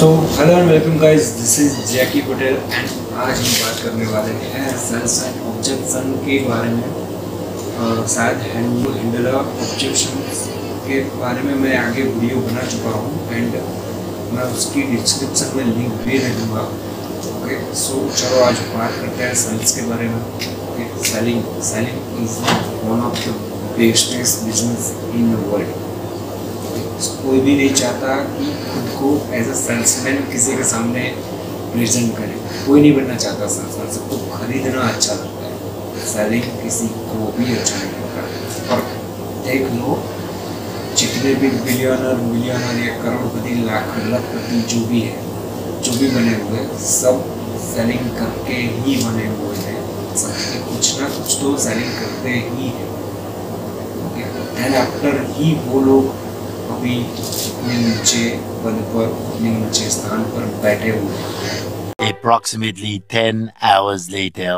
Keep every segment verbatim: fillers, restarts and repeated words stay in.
So hello and welcome guys, this is Jackie Patel and आज हम बात करने वाले हैं सेल्स एंड ऑब्जेक्शन के बारे में। uh, शायद हैंडल हैंडल ऑब्जेक्शन के बारे में मैं आगे वीडियो बना चुका हूँ एंड मैं उसकी डिस्क्रिप्शन में लिंक भी दे दूँगा। ओके, सो चलो आज बात करते हैं सेल्स के बारे में। Okay, selling selling is one of the bestest business in the world. कोई भी नहीं चाहता कि खुद को एज अ सेल्समैन किसी के सामने प्रेजेंट करे। कोई नहीं बनना चाहता सेल्समैन, सबको खरीदना अच्छा लगता है, सेलिंग किसी को भी अच्छा नहीं लगता। और देख लो, जितने भी बिलियनर मिलियनर या करोड़पति लाख लखपति जो भी है, जो भी बने हुए, सब सेलिंग करके ही बने हुए हैं। सबके कुछ ना कुछ तो सेलिंग करते ही है। एंड आफ्टर ही वो लोग अभी अपने नीचे पद पर, अपने नीचे स्थान पर बैठे हुए हैं। Approximately ten hours later.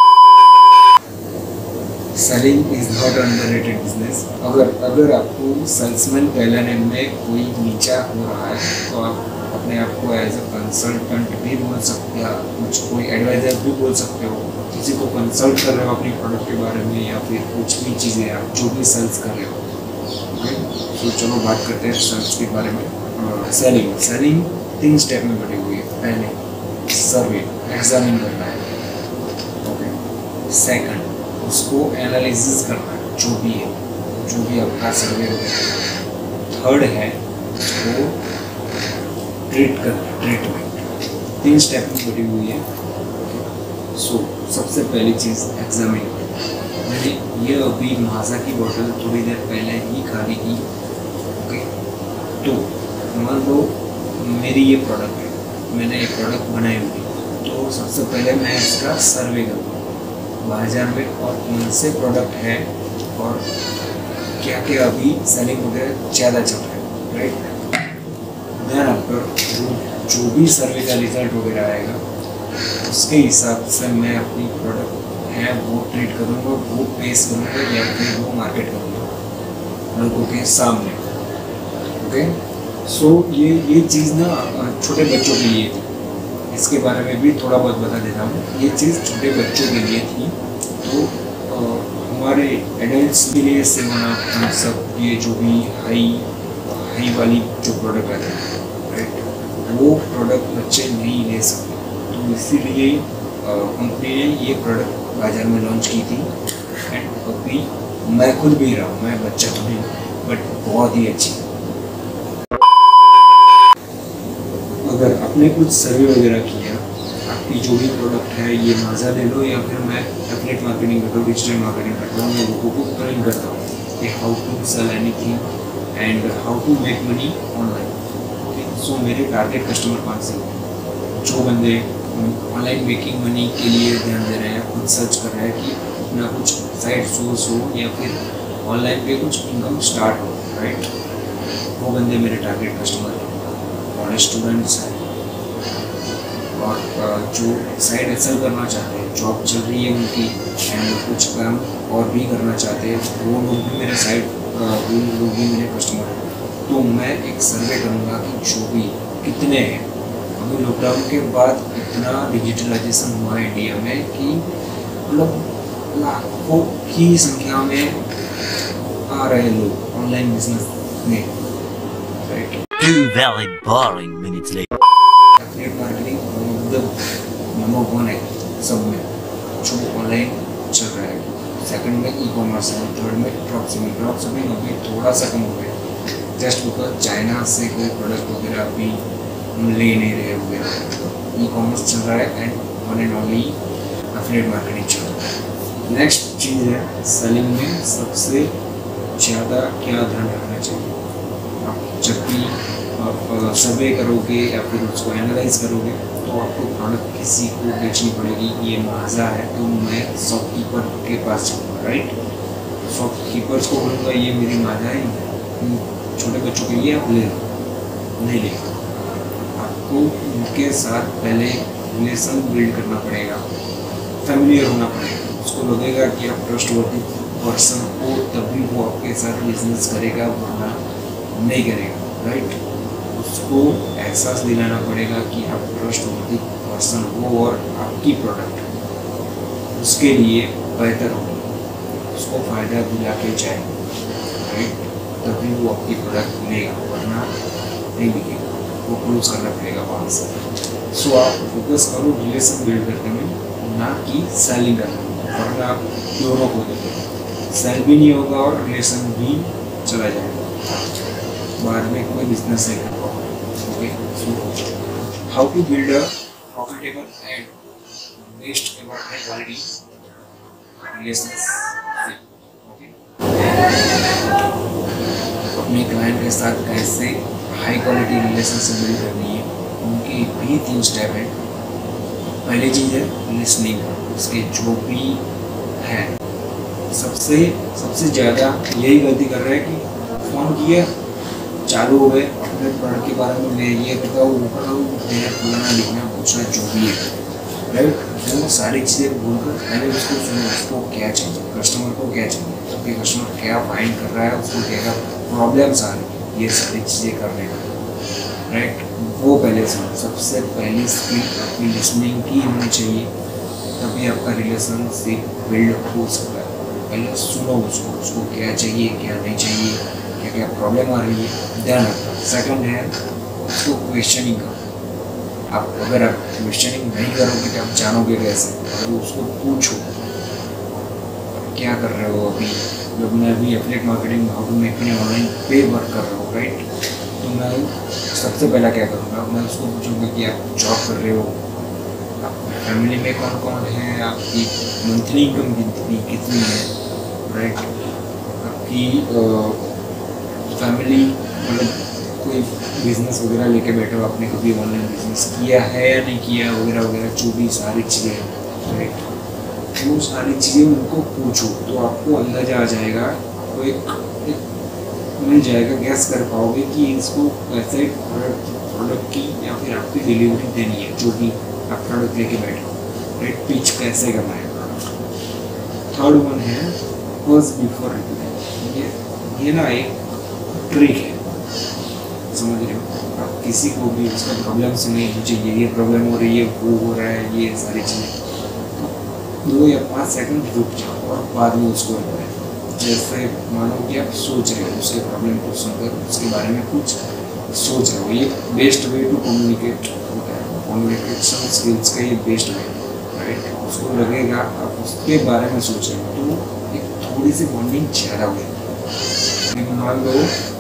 Selling is not underrated business. अगर अगर आपको सेल्समैन कहलाने में कोई नीचा हो रहा है तो आप अपने आप को एज अ कंसल्टेंट भी बोल सकते हो, कुछ कोई एडवाइजर भी बोल सकते हो। किसी को कंसल्ट कर रहे हो अपनी प्रोडक्ट के बारे में या फिर कुछ भी चीज़ें आप जो भी सेल्स कर रहे हो। तो चलो बात करते हैं सेल्स के बारे में। सेलिंग सेलिंग तीन स्टेप में बटी हुई है। पहले सर्वे, एग्जामिन करना है। ओके, सेकंड उसको एनालिसिस करना है, जो भी है, जो भी आपका सर्वे हो। थर्ड है उसको ट्रीट करना, ट्रीटमेंट। तीन स्टेप में बटी हुई है। सो सबसे पहली चीज़ एग्जामिन। मैंने ये अभी माजा की बोतल थोड़ी देर पहले ही खाली की। ओके, तो मान लो मेरी ये प्रोडक्ट है, मैंने ये प्रोडक्ट बनाई हुई, तो सबसे पहले मैं इसका सर्वे करूँगा बाजार में और कौन से प्रोडक्ट है और क्या क्या अभी सेलिंग वगैरह ज़्यादा चल रहा है, राइट। देन आफ्टर जो भी सर्वे का रिजल्ट वगैरह आएगा उसके हिसाब से मैं अपनी प्रोडक्ट है वो ट्रीट करूँगा, वो पेश करूँगा या फिर वो मार्केट करूँगा लोगों के सामने। ओके, सो ये ये चीज़ ना छोटे बच्चों के लिए थी, इसके बारे में भी थोड़ा बहुत बता देता हूँ। ये चीज़ छोटे बच्चों के लिए थी, तो आ, हमारे एडल्ट्स के लिए से बना हम सब ये जो भी हाई हाई वाली जो प्रोडक्ट आते हैं, राइट, वो प्रोडक्ट बच्चे नहीं ले सकते। तो इसीलिए कंपनी ने ये प्रोडक्ट बाजार में लॉन्च की थी एंड अभी मैं खुद भी रहा हूँ, मैं बच्चा तो नहीं, बट बहुत ही अच्छी। अगर आपने कुछ सर्वे वगैरह किया, आपकी जो भी प्रोडक्ट है, ये माजा ले लो या फिर मैं एफिलिएट मार्केटिंग करता हूँ, डिजिटल मार्केटिंग करता हूँ, मैं लोगों को ट्रेन करता हूँ कि how to sell anything and how to make money online. Okay, so मेरे टारगेट कस्टमर कौन से हैं? जो बंदे ऑनलाइन मेकिंग मनी के लिए ध्यान दे रहे हैं, खुद सर्च कर रहे हैं कि अपना कुछ साइड सोर्स हो या फिर ऑनलाइन पे कुछ इनकम स्टार्ट हो, राइट, वो बंदे मेरे टारगेट कस्टमर हैं। कॉलेज स्टूडेंट्स हैं और जो साइड हसल करना चाहते हैं, जॉब चल रही है उनकी एंड कुछ काम और भी करना चाहते हैं, वो लोग भी मेरे साइड वो लोग भी मेरे कस्टमर हैं। तो मैं एक सर्वे करूँगा कि जो भी कितने हैं। अभी लॉकडाउन के बाद इतना डिजिटलाइजेशन हुआ है इंडिया में कि मतलब लाखों की संख्या में आ रहे लोग ऑनलाइन बिजनेस में, right. Two very boring minutes later. Affiliate marketing number one है सब में जो ऑनलाइन चल रहा है। सेकंड में ई कॉमर्स है, थर्ड में ड्रॉप शिपिंग। ड्रॉप शिपिंग अभी थोड़ा सा कम हो गया, जस्ट बिकॉज चाइना से कोई प्रोडक्ट वगैरह अभी ले नहीं रहे हुए। ई कॉमर्स चल रहा है and one and only affiliate marketing चल रहा है। नेक्स्ट चीज़ है सेलिंग में सबसे ज़्यादा क्या ध्यान रखना चाहिए। आप जब भी आप सर्वे करोगे या फिर उसको एनालाइज करोगे तो आपको प्रोडक्ट किसी को बेचनी पड़ेगी। ये माजा है तो मैं शॉपकीपर के पास जाऊँगा, राइट। शॉपकीपर्स को बोलूँगा ये मेरी माजा है, छोटे बच्चों के लिए आप ले लो, नहीं लेगा। आपको उनके साथ पहले रिलेशन बिल्ड करना पड़ेगा, फैमिलियर होना पड़ेगा। उसको लगेगा कि आप ट्रस्टवर्दी पर्सन हो, तभी वो आपके साथ बिजनेस करेगा, वरना नहीं करेगा, राइट। उसको एहसास दिलाना पड़ेगा कि आप ट्रस्टवर्दी पर्सन हो और आपकी प्रोडक्ट उसके लिए बेहतर होगी, उसको फ़ायदा दिला के जाए, राइट, तभी वो आपकी प्रोडक्ट लेगा, वरना नहीं बिकेगा, वो क्लोज करना पड़ेगा वहाँ से। सो आप फोकस करो रिलेशन बिल्ड करने में, ना कि सेलिंग करने में, वरना आप दोनों को देते सेल भी नहीं होगा और रिलेशन भी चला जाएगा, बाद में कोई बिजनेस नहीं कर पाओगे। Okay, so how to build a profitable and best ever high quality relationship. Okay, अपने क्लाइंट के साथ कैसे हाई क्वालिटी रिलेशनशिप बिल्ड करनी है, उनके भी तीन स्टेप है। पहली चीज़ है लिसनिंग, उसके जो भी है सबसे सबसे ज़्यादा यही गलती कर रहे हैं कि फ़ोन किया, चालू हो गए, अपने प्रोडक्ट के बारे में मैं ये बताऊँ वो बताऊँ, मेरा पुराना लिखना पूछना जो भी है, राइट, वो सारी चीज़ें भूलकर पहले उसको सुनो, उसको क्या चाहिए, कस्टमर को क्या चाहिए, क्योंकि कस्टमर क्या फाइंड कर रहा है, उसको क्या क्या प्रॉब्लम्स आ रही है, ये सारी चीज़ें करने का, राइट, वो पहले सुनो। सबसे पहली स्किल अपनी लिसनिंग की होनी चाहिए, तभी आपका रिलेशनशिप बिल्ड हो सकता है। पहले सुनो उसको, उसको क्या चाहिए क्या नहीं चाहिए, क्या क्या प्रॉब्लम आ रही है, ध्यान रखना। सेकंड है उसको क्वेश्चनिंग करो। आप अगर आप क्वेश्चनिंग नहीं करोगे तो आप जानोगे कैसे, अगर उसको पूछो क्या कर रहे हो अभी, जब मैं अभी affiliate marketing how to make money online पे वर्क कर रहा हूँ, राइट, तो मैं सबसे पहला क्या करूँगा, मैं उसको पूछूँगा कि आप जॉब कर रहे हो, आपकी फैमिली में कौन कौन है, आपकी मंथली इनकम कितनी कितनी है, राइट, आपकी फैमिली मतलब कोई बिजनेस वगैरह लेके बैठे हो, आपने कभी ऑनलाइन बिजनेस किया है या नहीं किया वगैरह वगैरह, जो भी सारी चीज़ें, राइट, वो सारी चीज़ें उनको पूछो तो आपको अंदाजा आ जाएगा, आपको एक, एक मिल जाएगा, गैस कर पाओगे कि इसको कैसे प्रोडक्ट प्रोडक्ट की या फिर आपकी डिलीवरी देनी है, जो भी आप प्रोडक्ट लेके बैठे हो, राइट, पिच कैसे करना है प्रोडक्ट। थर्ड वन है फर्स्ट बिफोर रिप्लाई। ये ये ना एक ट्रिक है, समझ रहे हो, आप किसी को भी उसका प्रॉब्लम सुनिए, मुझे ये ये प्रॉब्लम हो रही है, वो हो रहा है, ये सारी चीज़ें, दो या पाँच सेकंड रुक जाओ और बाद में उसको बताएं। जैसे मानो कि आप सोच रहे हो, उसके प्रॉब्लम को सुनकर उसके बारे में कुछ सोच रहे हो, ये बेस्ट वे टू कम्युनिकेट होता है, कम्युनिकेशन स्किल्स का ये बेस्ट वे, राइट, उसको लगेगा आप उसके बारे में सोच रहे हो तो एक थोड़ी सी बॉन्डिंग ज़्यादा होगी। मान लो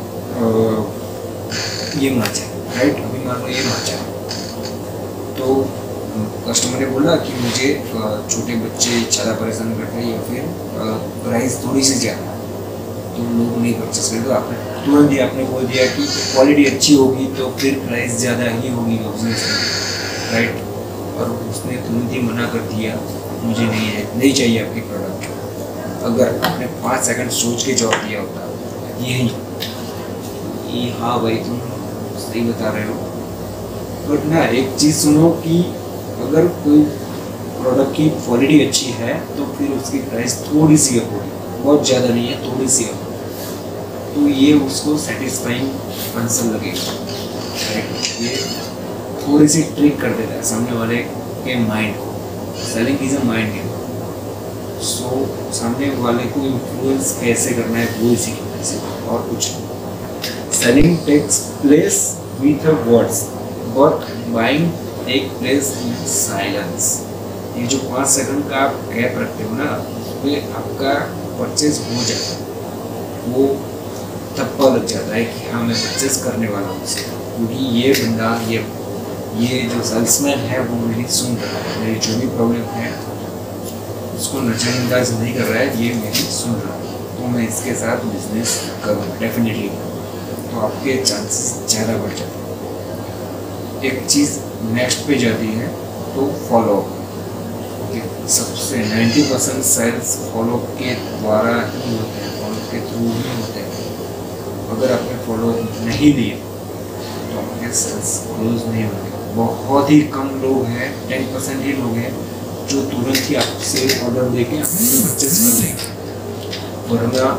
ये माचा, राइट, अभी मान लो ये माचा, तो कस्टमर ने बोला कि मुझे छोटे बच्चे ज़्यादा परेशान करते हैं या फिर प्राइस थोड़ी सी ज़्यादा, तो लोग नहीं परचेस करते, तो आपने तुरंत ही आपने बोल दिया कि क्वालिटी अच्छी होगी तो फिर प्राइस ज़्यादा ही होगी बिजनेस में, राइट, और उसने तुरंत ही मना कर दिया, मुझे नहीं है, नहीं चाहिए आपकी प्रोडक्ट। अगर आपने पाँच सेकंड सोच के जवाब दिया होता यही कि हाँ भाई तुम सही बता रहे हो, बट ना एक चीज़ सुनो कि अगर कोई प्रोडक्ट की क्वालिटी अच्छी है तो फिर उसकी प्राइस थोड़ी सी अप होगी, बहुत ज़्यादा नहीं है, थोड़ी सी अप, तो ये उसको सेटिस्फाइंग आंसर लगेगा, राइट, ये थोड़ी सी ट्रिक कर देता है सामने वाले के माइंड को। Selling is a mind game, so सामने वाले को इन्फ्लुएंस कैसे करना है वो सीखना है और कुछ नहीं। Selling takes place with words but buying take place in silence. ये जो पाँच सेकंड का आप गैप रखते हो ना, उसमें आपका परचेज हो जाता है, वो थप्पा लग जाता है कि हाँ मैं परचेज करने वाला हूँ उससे, क्योंकि ये बंदा ये ये जो सेल्समैन है वो मेरी सुन रहा है, मेरी जो भी प्रॉब्लम है उसको नज़रअंदाज नहीं कर रहा है, ये मेरी सुन रहा है, तो मैं इसके साथ बिजनेस करूँगा डेफिनेटली, तो आपके चांसेस ज़्यादा बढ़ जाते हैं। एक चीज़ नेक्स्ट पे जाती है तो फॉलो अप। ओके, सबसे नाइन्टी परसेंट सेल्स फॉलो के द्वारा ही होते हैं, फॉलो के थ्रू ही होते हैं। अगर आपने फॉलो नहीं लिए तो आपके सेल्स क्लोज नहीं होंगे। बहुत ही कम लोग हैं, टेन परसेंट ही लोग हैं जो तुरंत ही आपसे ऑर्डर देके आपसे परचेज कर लेंगे, वरना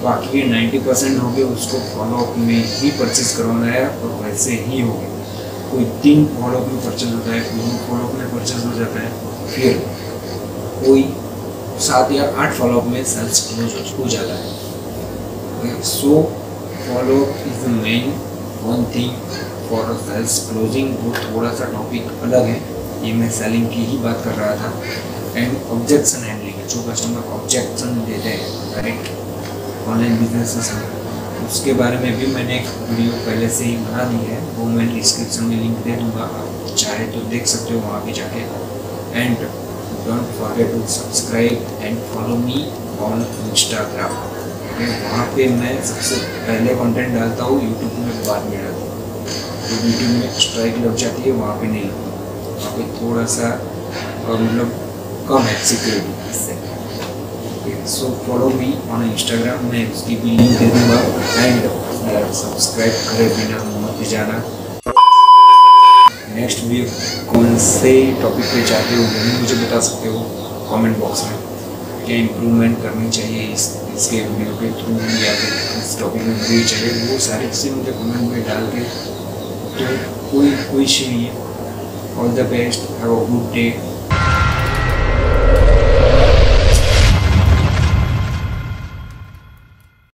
बाकी के नाइन्टी परसेंट हो गए उसको फॉलोअप में ही परचेज करवाना है और वैसे ही हो गए। कोई तीन फॉलोअप में परचेज होता है, कोई फॉलोअप में परचेज हो जाता है, फिर कोई सात या आठ फॉलोअप में सेल्स क्लोज हो जाता है। So follow up is the main one thing for sales closing. वो थोड़ा सा टॉपिक अलग है, ये मैं सेलिंग की ही बात कर रहा था। एंड ऑब्जेक्शन हैंडलिंग, जो कस्टमर ऑब्जेक्शन देते हैं डायरेक्ट ऑनलाइन बिजनेस में, उसके बारे में भी मैंने एक वीडियो पहले से ही बना दी है, वो मैं डिस्क्रिप्शन में लिंक दे दूँगा, आप चाहे तो देख सकते हो वहाँ पे जाके। And don't forget to subscribe and follow me on Instagram. वहाँ पे मैं सबसे पहले कंटेंट डालता हूँ, यूट्यूब में बाद में डालता हूँ। तो यूट्यूब में स्ट्राइक लग जाती है, वहाँ पे नहीं लगती, वहाँ पे थोड़ा सा मतलब कम है सिक्योरिटी इससे। So follow me on Instagram, मैं उसकी भी लिंक दे दूँगा। एंड सब्सक्राइब करे बिना मत जाना। नेक्स्ट वीडियो कौन से टॉपिक पे चाहते हो वो भी मुझे बता सकते हो कमेंट बॉक्स में, क्या इम्प्रूवमेंट करनी चाहिए इस इसके वीडियो के थ्रू या फिर इस टॉपिक में वीडियो चाहिए, वो सारी चीज़ें मुझे कमेंट में डाल के। तो कोई कोई इशू नहीं है। All the best, have a good day.